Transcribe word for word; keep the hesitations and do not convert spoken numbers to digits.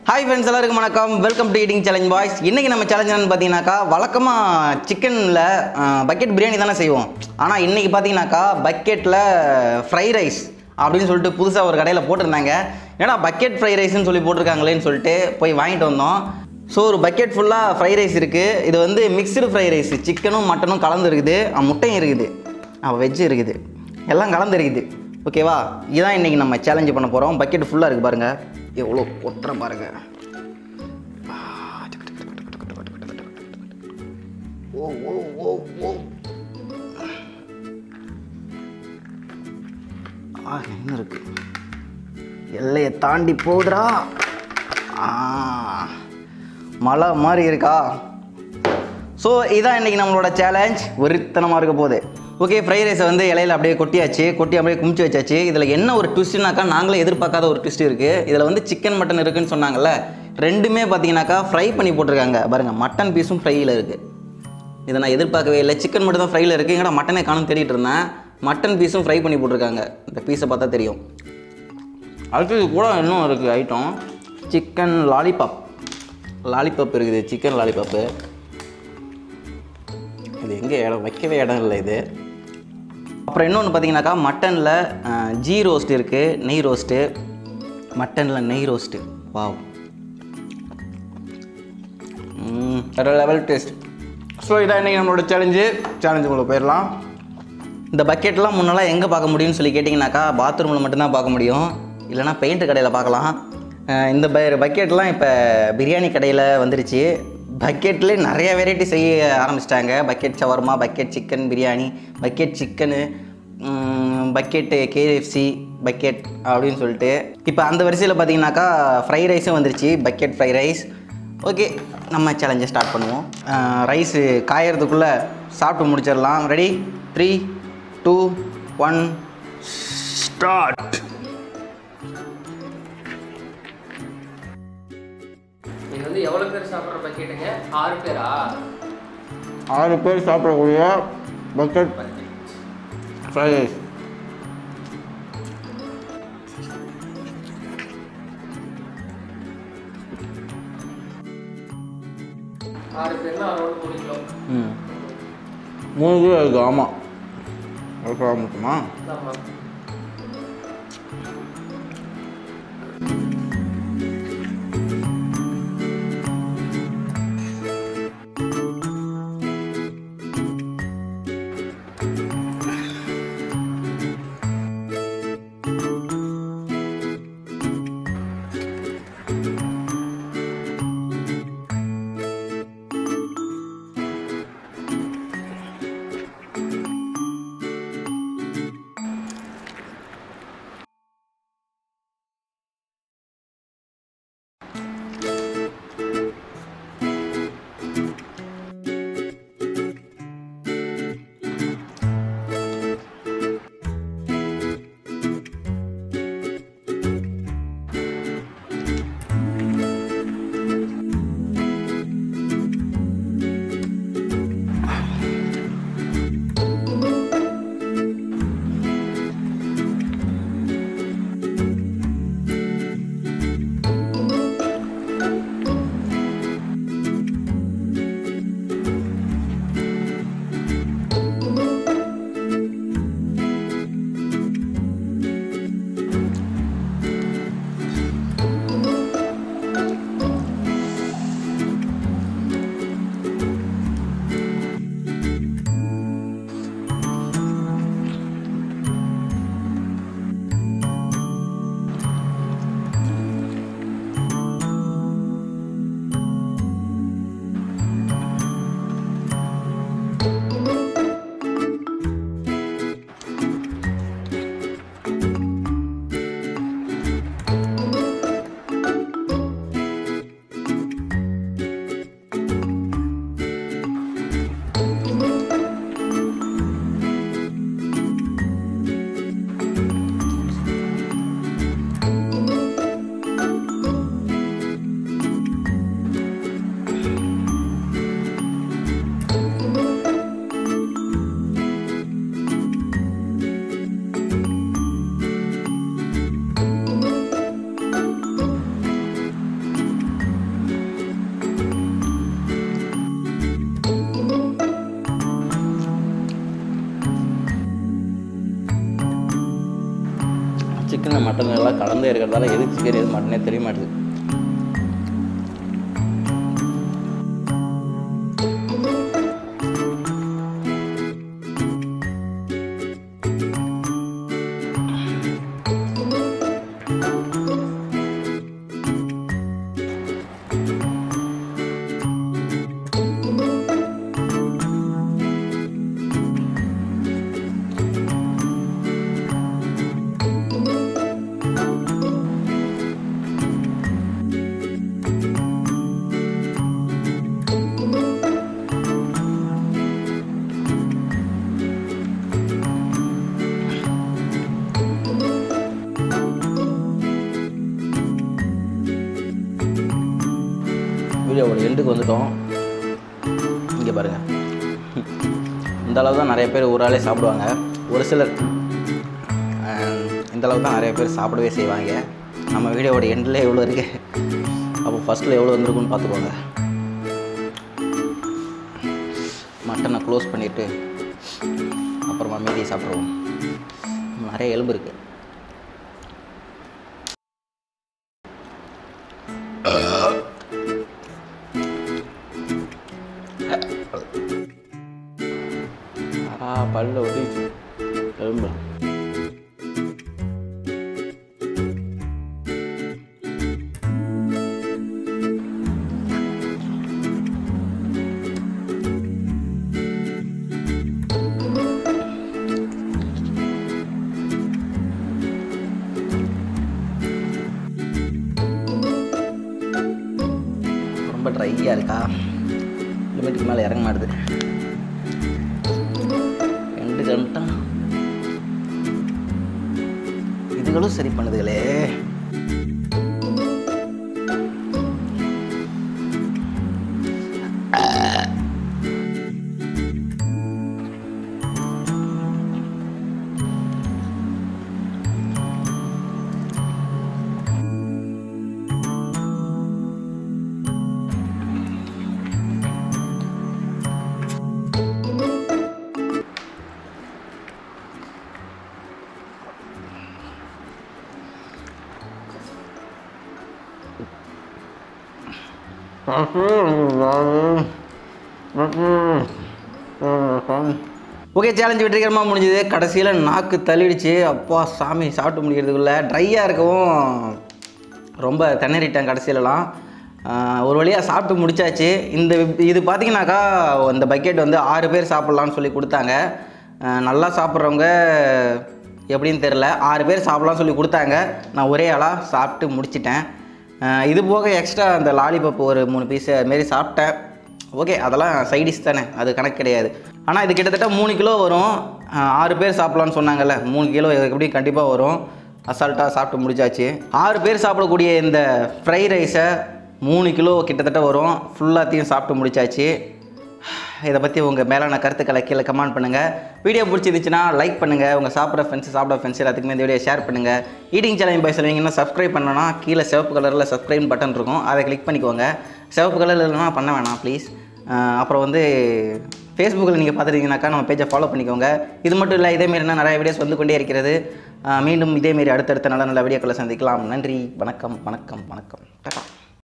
Hi friends, எல்லாருக்கும் வணக்கம். Welcome to Eating Challenge Boys. இன்னைக்கு நம்ம சேலஞ்ச் என்னன்னு பாத்தீங்கன்னாக்கா வழக்கமா சிக்கன்ல பக்கெட் பிரியாணி தானே செய்வோம். ஆனா இன்னைக்கு பாத்தீங்கன்னாக்கா பக்கெட்ல ஃப்ரை ரைஸ் அப்படின்னு சொல்லிட்டு புதுசா ஒரு கடையில போட்டுருந்தாங்க. ஏன்னா பக்கெட் ஃப்ரை ரைஸ்னு சொல்லி போட்டிருக்காங்களேன்னு சொல்லிட்டு போய் வாங்கிட்டு வந்தோம். ஸோ ஒரு பக்கெட் ஃபுல்லாக ஃப்ரை ரைஸ் இருக்குது. இது வந்து மிக்சடு ஃப்ரை ரைஸ், சிக்கனும் மட்டனும் கலந்து இருக்குது, முட்டையும் இருக்குது, வெஜ்ஜு இருக்குது, எல்லாம் கலந்து இருக்குது. ஓகேவா, இதுதான் இன்றைக்கி நம்ம சேலஞ்சு பண்ண போகிறோம். பக்கெட் ஃபுல்லாக இருக்குது பாருங்கள், எவ்வளோ ஒட்டுற பாருங்கள். ஓ ஓ ஓ ஓ ஆ என்ன இருக்கு, எல்லையை தாண்டி போகுதுடா. ஆ மழை மாதிரி இருக்கா. ஸோ இதான் இன்றைக்கி நம்மளோட சேலஞ்ச். ஒருத்தனமாக இருக்க போகுது. ஓகே, ஃப்ரைட் ரைஸை வந்து இலையில் அப்படியே கொட்டியாச்சு, கொட்டி அப்படியே குமிச்சு வச்சாச்சு. இதில் என்ன ஒரு ட்விஸ்ட்னாக்கா, நாங்களே எதிர்பார்க்காத ஒரு ட்விஸ்ட் இருக்குது. இதில் வந்து சிக்கன் மட்டன் இருக்குதுன்னு சொன்னாங்கல்ல, ரெண்டுமே பார்த்தீங்கன்னாக்கா ஃப்ரை பண்ணி போட்டிருக்காங்க பாருங்கள். மட்டன் பீஸும் ஃப்ரையில் இருக்குது. இதை நான் எதிர்பார்க்கவே இல்லை. சிக்கன் மட்டும் தான் ஃப்ரையில் இருக்குது. எங்கடா மட்டனே காணும் தேடிட்டு இருந்தேன். மட்டன் பீஸும் ஃப்ரை பண்ணி போட்டிருக்காங்க. இந்த பீஸை பார்த்தா தெரியும். அடுத்தது கூட இன்னும் இருக்குது ஐட்டம், சிக்கன் லாலிபாப். லாலிபாப் இருக்குது, சிக்கன் லாலிபாப்பு. இது எங்கே இடம் வைக்கவே இடம் இல்லை இது. அப்புறம் இன்னொன்று பார்த்தீங்கன்னாக்கா மட்டனில் ஜீ ரோஸ்ட் இருக்குது, நெய் ரோஸ்ட்டு. மட்டனில் நெய் ரோஸ்ட்டு, வாவ், வேறு லெவல் டேஸ்ட். ஸோ இதான் இன்றைக்கி நம்மளோட சேலஞ்சு. சேலஞ்சுக்குள்ளே போயிடலாம். இந்த பக்கெட்லாம் முன்னெல்லாம் எங்கே பார்க்க முடியும்னு சொல்லி கேட்டிங்கனாக்கா, பாத்ரூமில் மட்டும்தான் பார்க்க முடியும், இல்லைனா பெயிண்ட் கடையில் பார்க்கலாம். இந்த ப பக்கெட்லாம் இப்போ பிரியாணி கடையில் வந்துருச்சு. பக்கெட்லேயே நிறைய வெரைட்டி செய்ய ஆரம்பிச்சிட்டாங்க. Bucket shawarma, bucket chicken biryani, bucket chicken, bucket KFC bucket அப்படின்னு சொல்லிட்டு. இப்போ அந்த வரிசையில் பார்த்தீங்கன்னாக்கா ஃப்ரை ரைஸும் வந்துருச்சு, பக்கெட் ஃப்ரை ரைஸ். ஓகே, நம்ம சேலஞ்சை ஸ்டார்ட் பண்ணுவோம். ரைஸு காயறதுக்குள்ளே சாப்பிட்டு முடிச்சிடலாம். Ready, three two one start. இது வந்து எவ்வளோ பேர் சாப்பிட்ற பக்கெட்டுங்க? ஆறு பேரா? ஆறு பேர் சாப்பிடக்கூடிய பக்கெட் ஃப்ரை ரைஸ். ஆறு பேர்னா அறுபது மூணு கிலோ. ம் மூணு கிலோ இருக்குது. ஆமாம், ஒரு கிலோ மட்டுமா? ஆமாம். சிக்கன் மட்டன் எல்லாம் கலந்தே இருக்கிறதால எது சிக்கன் எது மட்டனே தெரிய மாட்டேது. வீடியோவோட எண்டுக்கு வந்துட்டோம். இங்கே பாருங்கள், இந்த அளவு தான் நிறைய பேர் ஒரு ஆளே சாப்பிடுவாங்க. ஒரு சிலர் இந்த அளவு தான் நிறைய பேர் சாப்பிடவே செய்வாங்க. நம்ம வீடியோவோட எண்டில் எவ்வளோ இருக்குது, அப்போ ஃபஸ்ட்டில் எவ்வளோ வந்துருக்குன்னு பார்த்துக்கோங்க. மட்டனை க்ளோஸ் பண்ணிவிட்டு அப்புறமா மீதியை சாப்பிடுவோம். நிறைய எலும்பு இருக்குது. பல்ல ஒட்டிச்சு எலும்பு. ரொம்ப ட்ரையாக இருக்கா, லிமிட்டுக்கு மேலே இறங்க மாட்டுது. ரெண்டு கண்டா இதுகளும் சரி பண்ணுதுகளே. ஓகே, சேலஞ்சு வெற்றிகரமாக முடிஞ்சது. கடைசியில் நாக்கு தள்ளிடுச்சு. அப்பா சாமி, சாப்பிட்டு முடிக்கிறதுக்குள்ளே ட்ரையாக இருக்கவும் ரொம்ப திணறிட்டேன். கடைசியிலலாம் ஒரு வழியாக சாப்பிட்டு முடிச்சாச்சு. இந்த இது பார்த்திங்கனாக்கா இந்த பக்கெட் வந்து ஆறு பேர் சாப்பிட்லான்னு சொல்லி கொடுத்தாங்க. நல்லா சாப்பிட்றவங்க எப்படின்னு தெரில, ஆறு பேர் சாப்பிட்லான்னு சொல்லி கொடுத்தாங்க. நான் ஒரே ஆளாக சாப்பிட்டு முடிச்சிட்டேன். இது போக எக்ஸ்ட்ரா அந்த லாலிபப் ஒரு மூணு பீஸு அதுமாரி சாப்பிட்டேன். ஓகே, அதெல்லாம் சைடிஷ் தானே, அது கணக்கு கிடையாது. ஆனால் இது கிட்டத்தட்ட மூணு கிலோ வரும். ஆறு பேர் சாப்பிட்லான்னு சொன்னாங்கல்ல, மூணு கிலோ எப்படி கண்டிப்பாக வரும். அசால்ட்டாக சாப்பிட்டு முடிச்சாச்சு. ஆறு பேர் சாப்பிடக்கூடிய இந்த ஃப்ரை ரைஸை மூணு கிலோ கிட்டத்தட்ட வரும். ஃபுல்லாத்தையும் சாப்பிட்டு முடிச்சாச்சு. இதை பற்றி உங்கள் மேலான கருத்துக்களை கீழே கமெண்ட் பண்ணுங்கள். வீடியோ பிடிச்சிருந்துச்சுன்னா லைக் பண்ணுங்கள். உங்கள் சாப்பிட்ற ஃப்ரெண்ட்ஸ் சாப்பிட்ற ஃப்ரெண்ட்ஸ் எல்லாத்துக்குமே இந்த வீடியோ ஷேர் பண்ணுங்கள். ஈட்டிங் சேனல் போய் சொல்லுவீங்கன்னா சப்ஸ்கிரைப் பண்ணணும்னா கீழே சிவப்பு கலரில் சப்ஸ்கிரைப் பட்டன் இருக்கும், அதை கிளிக் பண்ணிக்கோங்க. சிவப்பு கலரில் இல்லைனா பண்ண வேணாம் ப்ளீஸ். அப்புறம் வந்து ஃபேஸ்புக்கில் நீங்கள் பார்த்துருக்கீங்கன்னாக்கா நம்ம பேஜை ஃபாலோ பண்ணிக்கோங்க. இது மட்டும் இல்லை, இதேமாரினா நிறைய வீடியோஸ் வந்து கொண்டே இருக்கிறது. மீண்டும் இதேமாரி அடுத்தடுத்த நல்ல நல்ல வீடியோக்களை சந்திக்கலாம். நன்றி, வணக்கம் வணக்கம் வணக்கம். டாடா.